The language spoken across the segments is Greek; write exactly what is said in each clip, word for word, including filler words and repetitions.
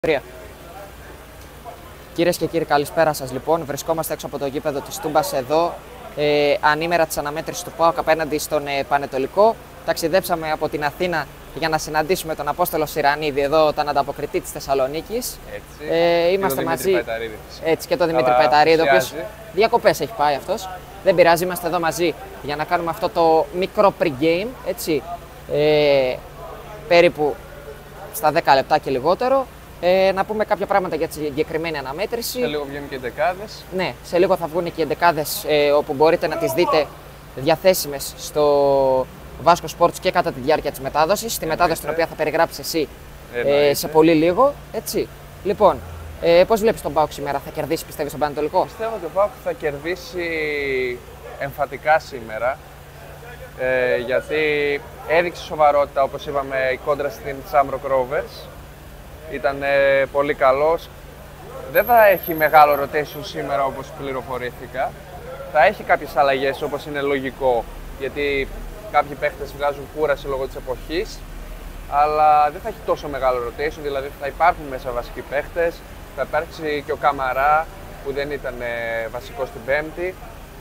Τρία. Κυρίες και κύριοι, καλησπέρα σας. Λοιπόν, βρισκόμαστε έξω από το γήπεδο της Τούμπας εδώ, ε, ανήμερα της αναμέτρησης του ΠΑΟΚ απέναντι στον ε, Πανετολικό. Ταξιδέψαμε από την Αθήνα για να συναντήσουμε τον Απόστολο Σιρανίδη, εδώ τον ανταποκριτή της Θεσσαλονίκης. Έτσι. Ε, είμαστε και μαζί. Παϊταρίδη. Έτσι, και τον Δημήτρη Παϊταρίδη, ο οποίος διακοπές έχει πάει αυτός. Δεν πειράζει, είμαστε εδώ μαζί για να κάνουμε αυτό το μικρό pre-game. Έτσι, ε, περίπου στα δέκα λεπτά και λιγότερο. Ε, να πούμε κάποια πράγματα για τη συγκεκριμένη αναμέτρηση. Σε λίγο βγαίνουν και οι εντεκάδες. Ναι, σε λίγο θα βγουν και οι εντεκάδες, ε, όπου μπορείτε να τις δείτε διαθέσιμες στο Βάσκο Sports και κατά τη διάρκεια της μετάδοσης. Τη μετάδοση την οποία θα περιγράψεις εσύ ε, σε πολύ λίγο. Έτσι. Λοιπόν, ε, πώς βλέπεις τον ΠΑΟΚ σήμερα, θα κερδίσει πιστεύεις τον Πανετολικό? Πιστεύω ότι ο ΠΑΟΚ θα κερδίσει εμφατικά σήμερα. Ε, γιατί έδειξε σοβαρότητα, όπως είπαμε, η κόντρα στην Shamrock Rovers. Ήταν ε, πολύ καλός. Δεν θα έχει μεγάλο rotation σήμερα όπως πληροφορήθηκα. Θα έχει κάποιες αλλαγές όπως είναι λογικό, γιατί κάποιοι παίχτες βγάζουν κούραση λόγω της εποχής. Αλλά δεν θα έχει τόσο μεγάλο rotation, δηλαδή θα υπάρχουν μέσα βασικοί παίχτες. Θα υπάρξει και ο Καμαρά που δεν ήταν ε, βασικός στην Πέμπτη.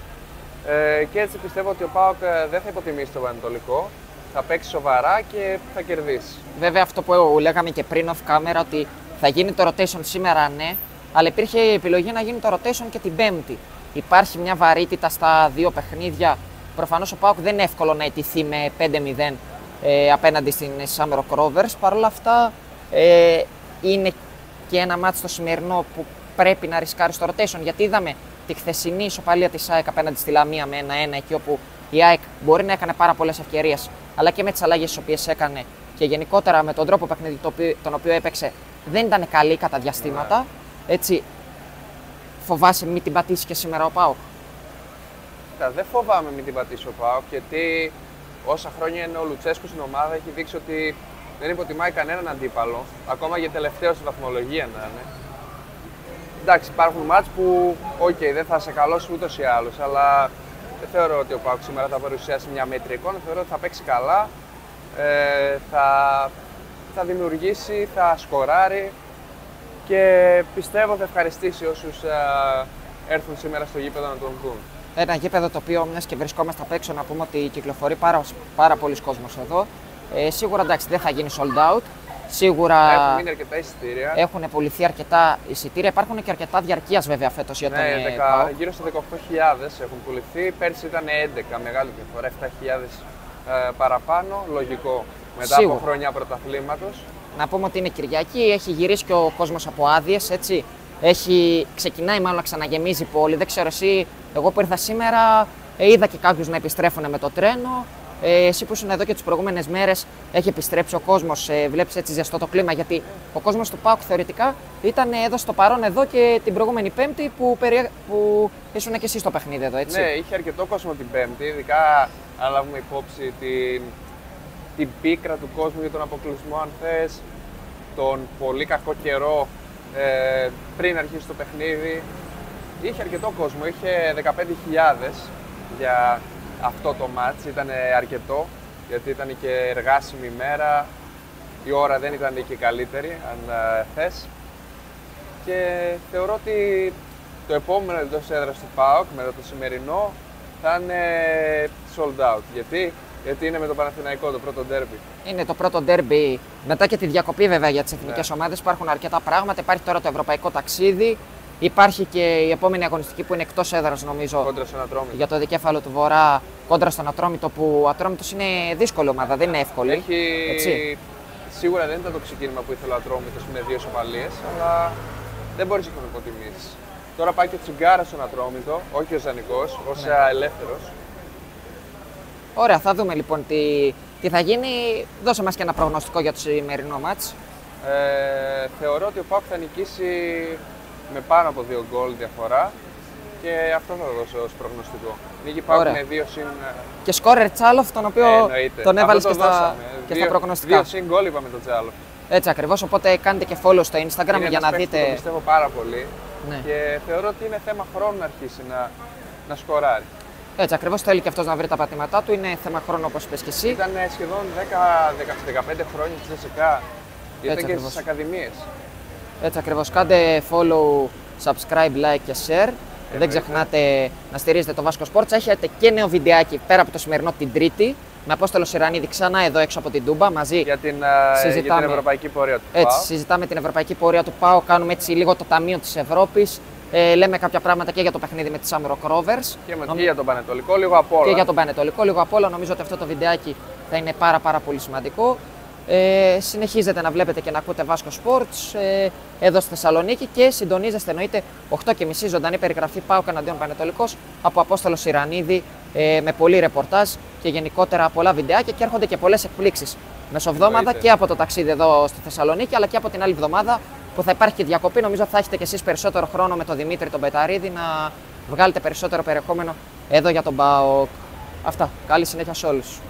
Ε, και έτσι πιστεύω ότι ο ΠΑΟΚ δεν θα υποτιμήσει τον Πανετολικό. Θα παίξει σοβαρά και θα κερδίσει. Βέβαια, αυτό που λέγαμε και πριν off camera, ότι θα γίνει το rotation σήμερα, ναι, αλλά υπήρχε η επιλογή να γίνει το rotation και την Πέμπτη. Υπάρχει μια βαρύτητα στα δύο παιχνίδια. Προφανώς ο ΠΑΟΚ δεν είναι εύκολο να ιτηθεί με πέντε μηδέν ε, απέναντι στην Shamrock Rovers. Παρ' όλα αυτά, ε, είναι και ένα μάτι στο σημερινό που πρέπει να ρισκάρει στο rotation. Γιατί είδαμε τη χθεσινή ισοπαλία της ΑΕΚ απέναντι στη Λαμία με ένα ένα, εκεί όπου η ΑΕΚ μπορεί να έκανε πάρα πολλές ευκαιρίες, αλλά και με τις αλλαγές τις οποίες έκανε και γενικότερα με τον τρόπο παιχνίδι τον οποίο έπαιξε δεν ήταν καλή κατά διαστήματα. Έτσι, φοβάσαι μην την πατήσει και σήμερα ο ΠΑΟΚ? Δεν φοβάμαι μην την πατήσει ο ΠΑΟΚ, γιατί όσα χρόνια είναι ο Λουτσέσκου στην ομάδα έχει δείξει ότι δεν υποτιμάει κανέναν αντίπαλο, ακόμα και τελευταίο στη βαθμολογία να είναι. Εντάξει, υπάρχουν μάτς που okay, δεν θα σε καλώσει ούτως ή άλλως, αλλά δεν θεωρώ ότι ο ΠΑΟΚ σήμερα θα παρουσιάσει μια μέτρη εικόνα. Θεωρώ ότι θα παίξει καλά, ε, θα, θα δημιουργήσει, θα σκοράρει και πιστεύω θα ευχαριστήσει όσους ε, έρθουν σήμερα στο γήπεδο να τον δουν. Ένα γήπεδο το οποίο, μιας και βρισκόμαστε απ' έξω, να πούμε ότι κυκλοφορεί πάρα, πάρα πολλοί κόσμος εδώ. Ε, σίγουρα εντάξει, δεν θα γίνει sold out. Σίγουρα έχουν μείνει αρκετά εισιτήρια. Έχουν πουληθεί αρκετά εισιτήρια. Υπάρχουν και αρκετά διαρκείας βέβαια φέτος για τον ναι, δεκα, ΠΑΟΚ. Γύρω στα δεκαοκτώ χιλιάδες έχουν πουληθεί. Πέρσι ήταν έντεκα, μεγάλη διαφορά, επτά χιλιάδες ε, παραπάνω. Λογικό μετά Σίγουρα. από χρόνια πρωταθλήματος. Να πούμε ότι είναι Κυριακή, έχει γυρίσει και ο κόσμος από άδειες, έτσι. Έχει, ξεκινάει μάλλον να ξαναγεμίζει η πόλη. Δεν ξέρω εσύ, εγώ που ήρθα σήμερα ε, είδα και κάποιους να επιστρέφουν με το τρένο. Ε, εσύ που ήσουν εδώ και τις προηγούμενες μέρες, έχει επιστρέψει ο κόσμος, ε, βλέπεις έτσι ζεστό το κλίμα, γιατί ο κόσμος του ΠΑΟΚ θεωρητικά ήταν εδώ στο παρόν εδώ και την προηγούμενη Πέμπτη που, περι... που ήσουν και εσύ στο παιχνίδι εδώ, έτσι. Ναι, είχε αρκετό κόσμο την Πέμπτη, ειδικά αν λάβουμε υπόψη την, την πίκρα του κόσμου για τον αποκλεισμό, αν θες, τον πολύ κακό καιρό ε, πριν αρχίσει το παιχνίδι. Είχε αρκετό κόσμο, είχε δεκαπέντε χιλιάδες για αυτό το μάτς, ήταν αρκετό, γιατί ήταν και εργάσιμη ημέρα, η ώρα δεν ήταν και καλύτερη, αν θες. Και θεωρώ ότι το επόμενο εντός έδρας του ΠΑΟΚ, μετά το σημερινό, θα είναι sold out. Γιατί? Γιατί είναι με το Παναθηναϊκό, το πρώτο ντέρμπι. Είναι το πρώτο ντέρμπι, μετά και τη διακοπή βέβαια για τις εθνικές ναι. ομάδες, υπάρχουν αρκετά πράγματα, υπάρχει τώρα το ευρωπαϊκό ταξίδι. Υπάρχει και η επόμενη αγωνιστική που είναι εκτός έδρας, νομίζω. Κόντρα στον Ατρόμητο. Για το δικέφαλο του Βορρά, κόντρα στον Ατρόμητο, που ο Ατρόμητος είναι δύσκολη ομάδα, δεν είναι εύκολη. Έχει... Έτσι. Σίγουρα δεν ήταν το ξεκίνημα που ήθελε ο Ατρόμητος με δύο σοπαλίες, αλλά δεν μπορείς να τον υποτιμήσεις. Τώρα πάει και ο Τσιγκάρας στον Ατρόμητο, όχι ο Ζανικός, ως ναι. ελεύθερος. Ωραία, θα δούμε λοιπόν τι, τι θα γίνει. Δώσε μας και ένα προγνωστικό για το σημερινό μάτς. Ε, θεωρώ ότι ο ΠΑΟΚ θα νικήσει με πάνω από δύο γκολ διαφορά και αυτό θα δώσω ως προγνωστικό. Νίκη ΠΑΟΚ με δύο συν... Και σκόρερ Τσάλοφ, τον οποίο ε, τον έβαλες και, στα, και δύο, στα προγνωστικά. Δύο συν γκολ είπαμε τον Τσάλοφ. Έτσι ακριβώς, οπότε κάντε και follow στο Instagram είναι για να δείτε... Είναι το πιστεύω πάρα πολύ ναι. και θεωρώ ότι είναι θέμα χρόνου να αρχίσει να, να σκοράρει. Έτσι ακριβώς, θέλει και αυτός να βρει τα πατήματά του, είναι θέμα χρόνου όπως είπες και εσύ. Ήταν σχεδόν δέκα με δεκαπέντε χρόνια στη ΣΕΚΑ, ήταν και στις ακαδημίες. Έτσι ακριβώς. Κάντε follow, subscribe, like και share. Δεν ξεχνάτε να στηρίζετε το Βάσκο Sports. Έχετε και νέο βιντεάκι πέρα από το σημερινό την Τρίτη. Με Απόστολο Σιρανίδη ξανά εδώ έξω από την Τούμπα μαζί. Για την, συζητάμε, για την ευρωπαϊκή πορεία του έτσι, ΠΑΟ. Συζητάμε την ευρωπαϊκή πορεία του ΠΑΟ. Κάνουμε έτσι λίγο το ταμείο της Ευρώπης. Ε, λέμε κάποια πράγματα και για το παιχνίδι με τη Shamrock Rovers. Και, με, Νομ... και για τον Πανετολικό, λίγο απ' όλα. Και για τον Πανετολικό, λίγο απ' όλα. Νομίζω ότι αυτό το βιντεάκι θα είναι πάρα, πάρα πολύ σημαντικό. Ε, συνεχίζετε να βλέπετε και να ακούτε Βάσκο Sports ε, εδώ στη Θεσσαλονίκη και συντονίζεστε εννοείται οκτώ και μισή ζωντανή περιγραφή ΠΑΟΚ εναντίον Πανετολικός από Απόστολο Σιρανίδη ε, με πολύ ρεπορτάζ και γενικότερα πολλά βιντεάκια και έρχονται και πολλές εκπλήξεις μεσοβδόμαδα και από το ταξίδι εδώ στη Θεσσαλονίκη αλλά και από την άλλη εβδομάδα που θα υπάρχει και διακοπή. Νομίζω θα έχετε και εσείς περισσότερο χρόνο με τον Δημήτρη τον Πεταρίδη να βγάλετε περισσότερο περιεχόμενο εδώ για τον ΠΑΟΚ. Αυτά. Καλή συνέχεια σε όλους.